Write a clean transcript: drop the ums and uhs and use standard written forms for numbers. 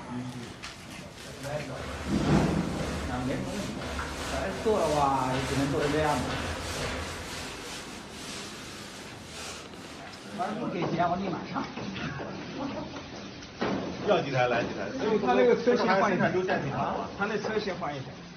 那没什么问题。做的话也只能做成这样子。反正不给钱，我立马上。 要几台来几台。 他那个车先换一台， 优先品啊。 他那车先换一台。